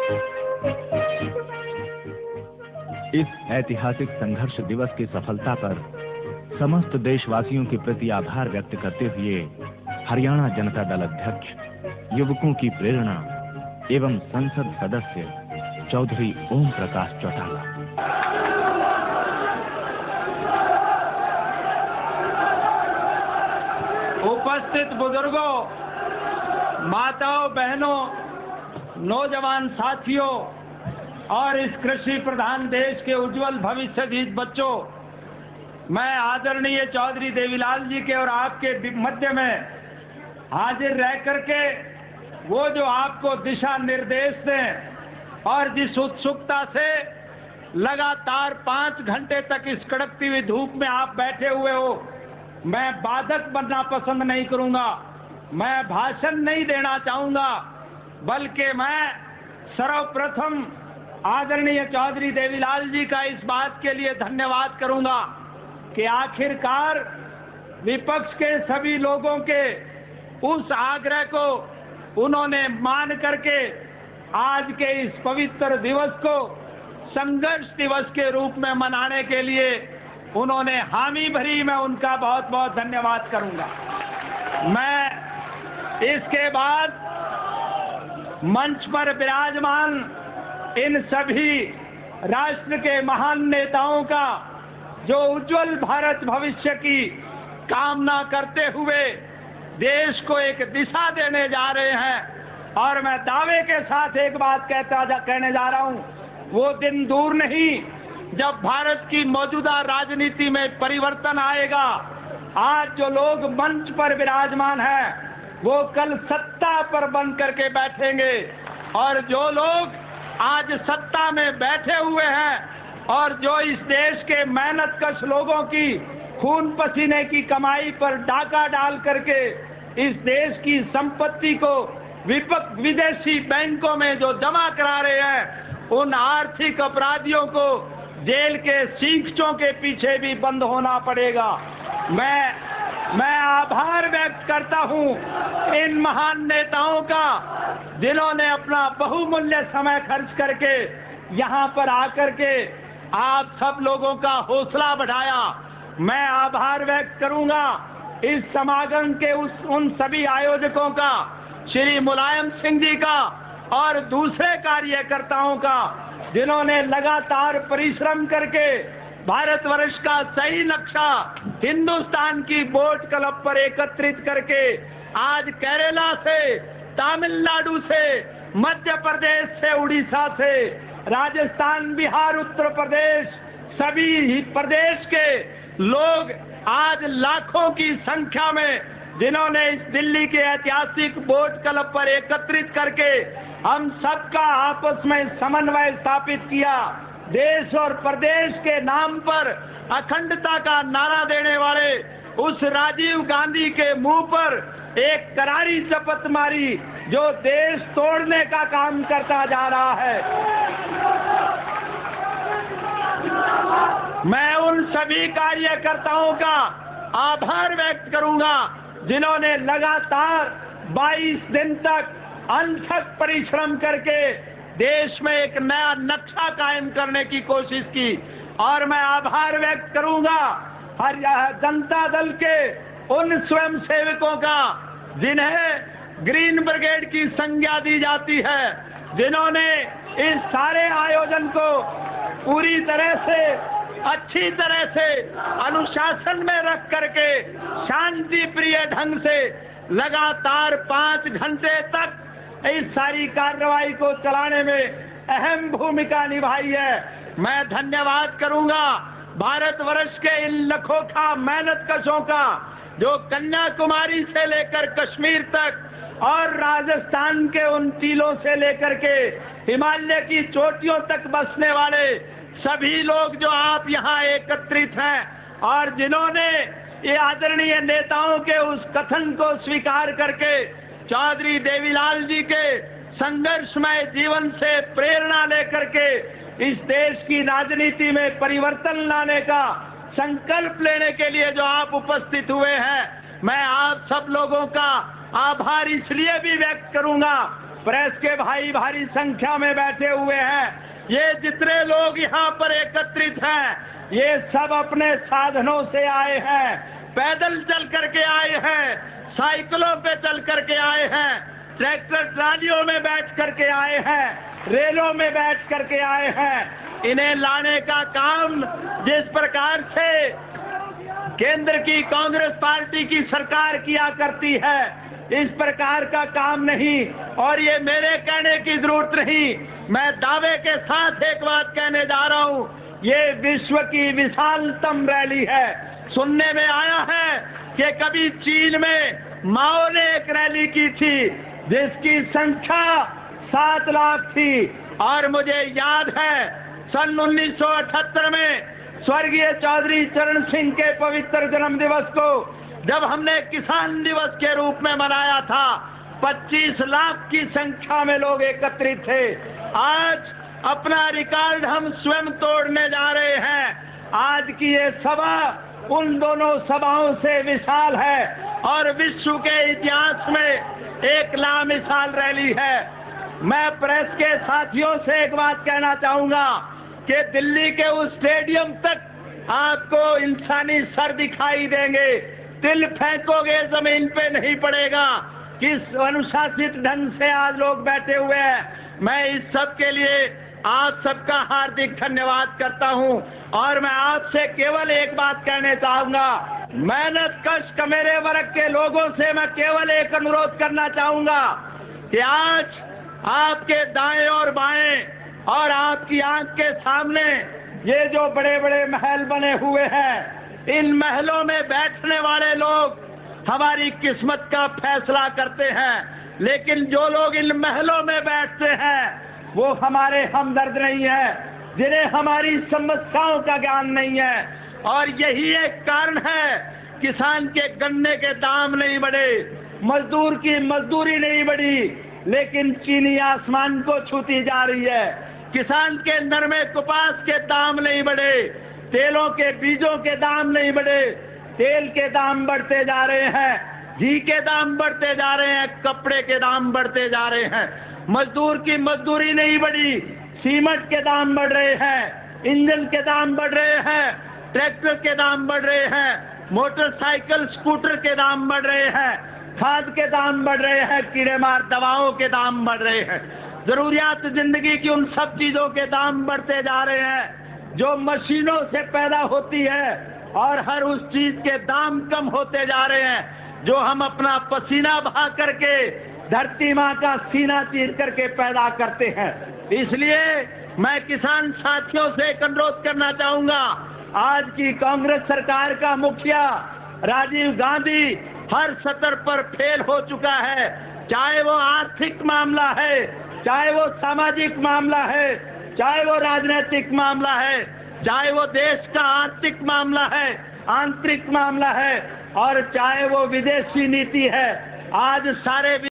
इस ऐतिहासिक संघर्ष दिवस की सफलता पर समस्त देशवासियों के प्रति आभार व्यक्त करते हुए हरियाणा जनता दल अध्यक्ष, युवकों की प्रेरणा एवं संसद सदस्य चौधरी ओम प्रकाश चौटाला। उपस्थित बुजुर्गों, माताओं, बहनों, नौजवान साथियों और इस कृषि प्रधान देश के उज्जवल भविष्य के बच्चों, मैं आदरणीय चौधरी देवीलाल जी के और आपके मध्य में हाजिर रह करके वो जो आपको दिशा निर्देश दें और जिस उत्सुकता से लगातार 5 घंटे तक इस कड़कती हुई धूप में आप बैठे हुए हो, मैं बाधक बनना पसंद नहीं करूंगा, मैं भाषण नहीं देना चाहूंगा, बल्कि मैं सर्वप्रथम आदरणीय चौधरी देवीलाल जी का इस बात के लिए धन्यवाद करूंगा कि आखिरकार विपक्ष के सभी लोगों के उस आग्रह को उन्होंने मान करके आज के इस पवित्र दिवस को संघर्ष दिवस के रूप में मनाने के लिए उन्होंने हामी भरी। मैं उनका बहुत बहुत धन्यवाद करूंगा। मैं इसके बाद मंच पर विराजमान इन सभी राष्ट्र के महान नेताओं का जो उज्जवल भारत भविष्य की कामना करते हुए देश को एक दिशा देने जा रहे हैं, और मैं दावे के साथ एक बात कहने जा रहा हूं, वो दिन दूर नहीं जब भारत की मौजूदा राजनीति में परिवर्तन आएगा। आज जो लोग मंच पर विराजमान हैं वो कल सत्ता पर बन करके बैठेंगे, और जो लोग आज सत्ता में बैठे हुए हैं और जो इस देश के मेहनतकश लोगों की खून पसीने की कमाई पर डाका डाल करके इस देश की संपत्ति को विदेशी बैंकों में जो जमा करा रहे हैं, उन आर्थिक अपराधियों को जेल के सींगचों के पीछे भी बंद होना पड़ेगा। मैं आभार व्यक्त करता हूं इन महान नेताओं का, जिन्होंने अपना बहुमूल्य समय खर्च करके यहां पर आकर के आप सब लोगों का हौसला बढ़ाया। मैं आभार व्यक्त करूंगा इस समागम के उन सभी आयोजकों का, श्री मुलायम सिंह जी का और दूसरे कार्यकर्ताओं का, जिन्होंने लगातार परिश्रम करके भारतवर्ष का सही नक्शा हिंदुस्तान की बोट क्लब पर एकत्रित करके आज केरला से, तमिलनाडु से, मध्य प्रदेश से, उड़ीसा से, राजस्थान, बिहार, उत्तर प्रदेश, सभी प्रदेश के लोग आज लाखों की संख्या में, जिन्होंने इस दिल्ली के ऐतिहासिक बोट क्लब पर एकत्रित करके हम सबका आपस में समन्वय स्थापित किया। देश और प्रदेश के नाम पर अखंडता का नारा देने वाले उस राजीव गांधी के मुंह पर एक करारी शपथ मारी जो देश तोड़ने का काम करता जा रहा है। मैं उन सभी कार्यकर्ताओं का आभार व्यक्त करूंगा जिन्होंने लगातार 22 दिन तक अनथक परिश्रम करके देश में एक नया नक्शा कायम करने की कोशिश की, और मैं आभार व्यक्त करूंगा हर जनता दल के उन स्वयं सेवकों का जिन्हें ग्रीन ब्रिगेड की संज्ञा दी जाती है, जिन्होंने इस सारे आयोजन को पूरी तरह से, अच्छी तरह से अनुशासन में रख करके शांति प्रिय ढंग से लगातार 5 घंटे तक इस सारी कार्रवाई को चलाने में अहम भूमिका निभाई है। मैं धन्यवाद करूंगा भारतवर्ष के इन लखोखा मेहनतकशों का, जो कन्याकुमारी से लेकर कश्मीर तक और राजस्थान के उन टीलों से लेकर के हिमालय की चोटियों तक बसने वाले सभी लोग जो आप यहाँ एकत्रित हैं, और जिन्होंने ये आदरणीय नेताओं के उस कथन को स्वीकार करके चौधरी देवीलाल जी के संघर्षमय जीवन से प्रेरणा लेकर के इस देश की राजनीति में परिवर्तन लाने का संकल्प लेने के लिए जो आप उपस्थित हुए हैं, मैं आप सब लोगों का आभार इसलिए भी व्यक्त करूंगा प्रेस के भाई भारी संख्या में बैठे हुए हैं। ये जितने लोग यहाँ पर एकत्रित हैं, ये सब अपने साधनों से आए हैं, पैदल चल करके आए हैं, साइकिलों पे चल करके आए हैं, ट्रैक्टर ट्रालियों में बैठ करके आए हैं, रेलों में बैठ करके आए हैं। इन्हें लाने का काम जिस प्रकार से केंद्र की कांग्रेस पार्टी की सरकार किया करती है, इस प्रकार का काम नहीं। और ये मेरे कहने की जरूरत नहीं, मैं दावे के साथ एक बात कहने जा रहा हूं, ये विश्व की विशालतम रैली है। सुनने में आया है कि कभी चीन में माओ ने एक रैली की थी जिसकी संख्या 7 लाख थी। और मुझे याद है सन 1978 में स्वर्गीय चौधरी चरण सिंह के पवित्र जन्म दिवस को जब हमने किसान दिवस के रूप में मनाया था, 25 लाख की संख्या में लोग एकत्रित थे। आज अपना रिकॉर्ड हम स्वयं तोड़ने जा रहे हैं। आज की ये सभा उन दोनों सभाओं से विशाल है और विश्व के इतिहास में एक लामिसाल रैली है। मैं प्रेस के साथियों से एक बात कहना चाहूंगा कि दिल्ली के उस स्टेडियम तक आपको इंसानी सर दिखाई देंगे, तिल फेंकोगे जमीन पे नहीं पड़ेगा। किस अनुशासित ढंग से आज लोग बैठे हुए हैं। मैं इस सब के लिए आप सबका हार्दिक धन्यवाद करता हूं और मैं आपसे केवल एक बात कहने चाहूंगा, मेहनत कश मेरे वर्ग के लोगों से मैं केवल एक अनुरोध करना चाहूंगा कि आज आपके दाएं और बाएं और आपकी आंख के सामने ये जो बड़े बड़े महल बने हुए हैं, इन महलों में बैठने वाले लोग हमारी किस्मत का फैसला करते हैं। लेकिन जो लोग इन महलों में बैठते हैं वो हमारे हमदर्द नहीं है, जिन्हें हमारी समस्याओं का ज्ञान नहीं है। और यही एक कारण है किसान के गन्ने के दाम नहीं बढ़े, मजदूर की मजदूरी नहीं बढ़ी, लेकिन चीनी आसमान को छूती जा रही है। किसान के नरमे कपास के दाम नहीं बढ़े, तेलों के बीजों के दाम नहीं बढ़े, तेल के दाम बढ़ते जा रहे हैं, घी के दाम बढ़ते जा रहे हैं, कपड़े के दाम बढ़ते जा रहे हैं। मजदूर की मजदूरी नहीं बढ़ी, सीमेंट के दाम बढ़ रहे हैं, इंजन के दाम बढ़ रहे हैं, ट्रैक्टर के दाम बढ़ रहे हैं, मोटरसाइकिल स्कूटर के दाम बढ़ रहे हैं, खाद के दाम बढ़ रहे हैं, कीड़े मार दवाओं के दाम बढ़ रहे हैं। जरूरियात जिंदगी की उन सब चीजों के दाम बढ़ते जा रहे हैं जो मशीनों से पैदा होती है, और हर उस चीज के दाम कम होते जा रहे हैं जो हम अपना पसीना बहा करके धरती माँ का सीना चीर करके पैदा करते हैं। इसलिए मैं किसान साथियों से एक अनुरोध करना चाहूंगा, आज की कांग्रेस सरकार का मुखिया राजीव गांधी हर स्तर पर फेल हो चुका है, चाहे वो आर्थिक मामला है, चाहे वो सामाजिक मामला है, चाहे वो राजनीतिक मामला है, चाहे वो देश का आर्थिक मामला है, आंतरिक मामला है, और चाहे वो विदेशी नीति है। आज सारे